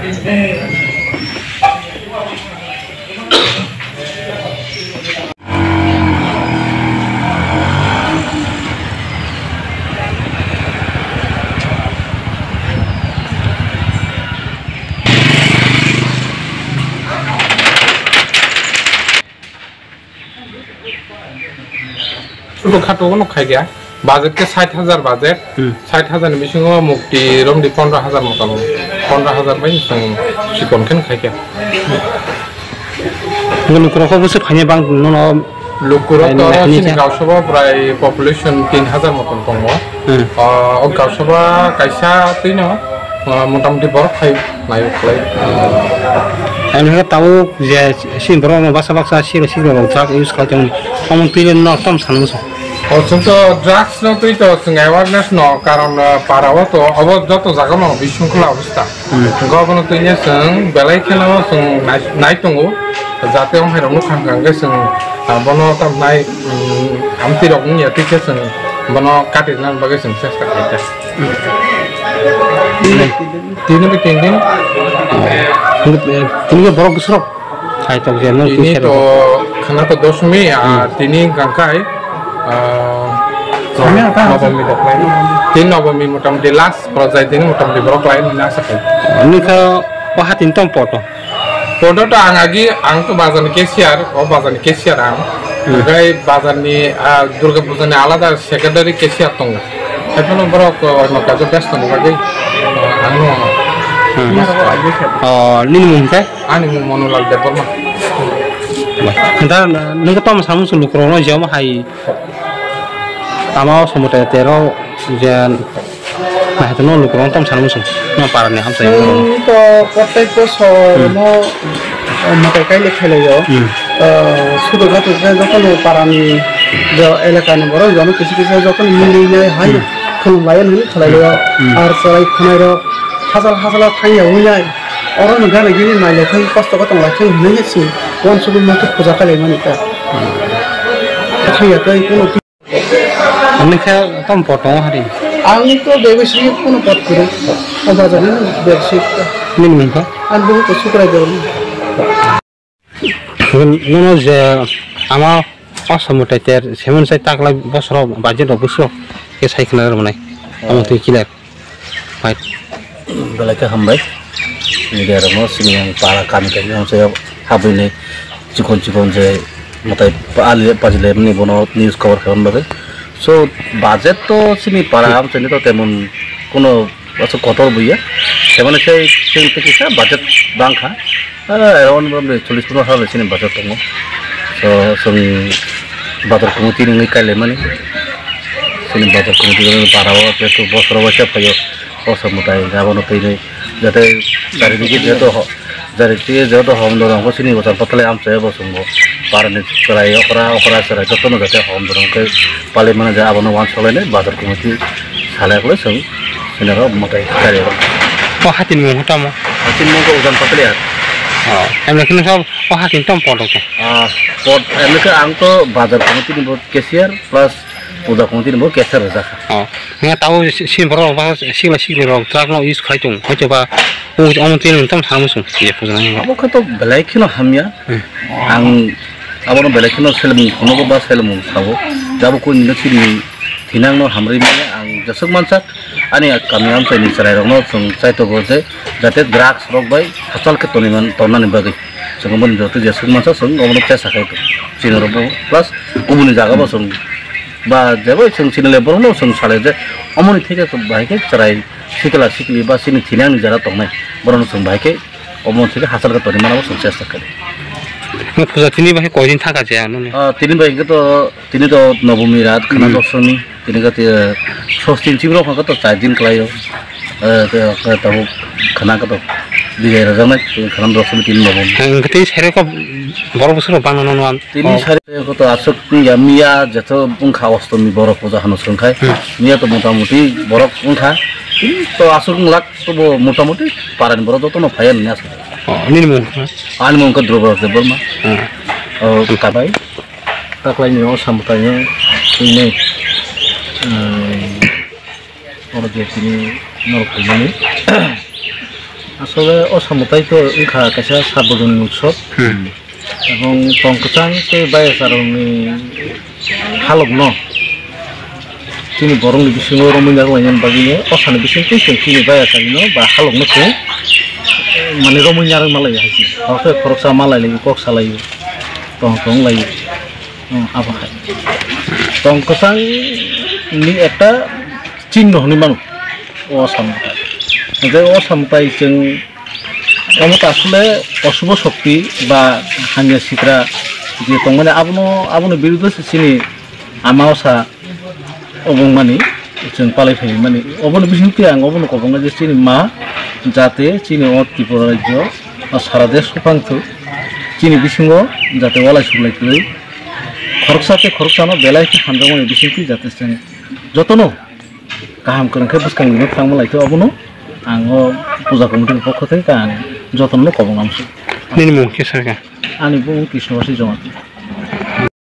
खातो को खाई गया बाजेट के 60,000 बाजेट 60,000 बिसिंग मुक्ति रमदि 15,000 मत 15,000 बाय सिकन खेन खाई गया लुकुरा को बस फाइने बांग न लुकुरा तो सिनि गावसबा प्राय पपुलेशन 3,000 मतन दङ ओ गावसबा कायसा तैनो मोटामोटी बर खाई नाय खलाय आंहा ताव जे सिन बर बासा बासा सिरो सिरो ट्राक युज खालजों कमन पिरियड न तम सानमस जोंथ' ड्राग्स न तो जों अवेयरनेस न कारण पाराव तो अब जत जागा न बिशृंखला अवस्था गबन तैने जों बेलाय खेलाव जों नाय दङो जाते हम हेरनो खांगांगे जों बनो तम नाय आमति रकनि यातिके जों बनो काटिना बगे जों चेष्टा खालामो तीन दिन तिनके बरक बसर खाय तक जे न ini to khana to 10 mi tini gangkai tin November motamoti last project ini motamoti brok lain mina sakai ini ka pahatin tom poto to angagi ang to bazan cashier o bazan cashier ang gai bazan ni Durga Puja ni alada secondary cashier tong epono brok no kajo best no bagi anu nin mum ka ani mum monolal de porma kita nunggu tom samu sulu krono jam hai amau semuanya tero jan nah itu nol krono tom samu sum no parane ham saya to kotai to so no mata kai lekhe le yo sudo ga to jokon parani jo elaka ni boro jono kisi kisi jokon mili nai hai khul layan hili khalai le ar sarai khanai ro hasal thai ya unai orang negara gini nai lekai pas to kotong lakai nai sih wan sudu mata puja kali mana ta thai ya kai kono ini ka tom poto hari angin to bebesi kono pot kure apa jadi bebesi nin mum ka an बहुत शुक्र है nono je ama asamutai ter semen sai takla bosro budget obusro ke sai khna ramai amati clear right belaka hambai negara mo sini yang para kami kan yang saya habis cikon je matai pajile ni bono news cover kan bagai so budget to sini para ham sini to temon kono asal kotor buya temane saya kita budget bangka around 40 hal sini budget tongo so budget komiti ni kale mani sini budget komiti para wa tu bosro wa cha payo osa mutai gabono tine jate dari dikit jatuh hom dorong ko sini bosar patale am saya bosunggo parane serai okra serai jotono jate hom dorong ke pale mana ja abono wan solene budget komiti sale ko sung sinaro mutai kare oh hatin mo hutamo ko udan patale em là cái nó hatin tom poto ko pot em ke ang to budget komiti ni bot cashier plus puja komiti ni bot cashier ja nggak tahu sin bro bahas sila ro trak no is khaitung hai coba om tin tom samu sum ye puja nang abo khato belai kino hamya ang abo no belai kino selmu kono ko ba selmu sabo jabo ko ni sini hinang no hamri me ang jasuk mansak ani kami am sai ni sarai ro no sung sai to bote jate drugs rok bai hasal ke toniman tonan bagai sungmon joto jasuk mansak sung omno pesa khai to sino ro plus ubuni jaga ba sung ba jabo sung sino lebor no sung sale je omoni theke to bai ke sarai sikli ba sini thinang ni jara tongnai boron sung bai ke omon theke hasal ke toniman ba sung chesta kare puja tini bai koidin thaka je anu tini bai ke to tini to nobumi rat khana dosoni tini ka sostin chibro ka to 4 din klayo ke to khana ka to digai rajana khana dosoni tini nobumi ngati sere ko boro busro banana no tini sare ko to asok ya mia jato bungkha ostomi boro puja hanu sungkhai mia to motamuti boro bungkha to asok lak to motamuti paran boro to no phayan nya animum ko drobo ke bolma kabai taklai ni samtanya ini orang dia sini norok ini আসলে অসমতাই তো ইনখা কাছে সার্বজনীন উৎসব এবং টংকচাং তে বাই কারণে হালক ন তিনি বরংনি বিসিং রমইনা লাইন বাগিনে অসানি বিসিং তুই তিনি বাই কারিনো বা হালক নকে মানে রমইনা রং মালাই হাসি হতে খরচা মালাই লাগি কক সালাইयो টং লাইयो আবহাই টংকচাং নি একটা চিহ্ন হনি মানুষ অসমতাই যে অসমতাই जों অমত আসলে অশুভ শক্তি বা হাঙ্গিয়া সিকরা যে মানে আবনো বিরুদ্ধে চিনি আমাওসা অবংমানি जों পালাইফাই মানে অবনো বিসিংতি আং অবনো কবঙ্গা যে চিনি মা যাতে চিনি ত্রিপুরা রাজ্য সারা দেশ সফাংথু চিনি বিসিঙ্গ যাতে ওলাই সুলাইতৈ খরকসানো বেলাইতে হামজামনি বিসিংতি যাতে जों যতনো गाहाम खोरंखै बुसखांनो थांमोलायथ' अबनो आङो पूजा कमिटिनि पक्ष থেকে आं যতनो कबंगामसु निनि मुं केसरगा आंनि बुं कृष्णबासी जमा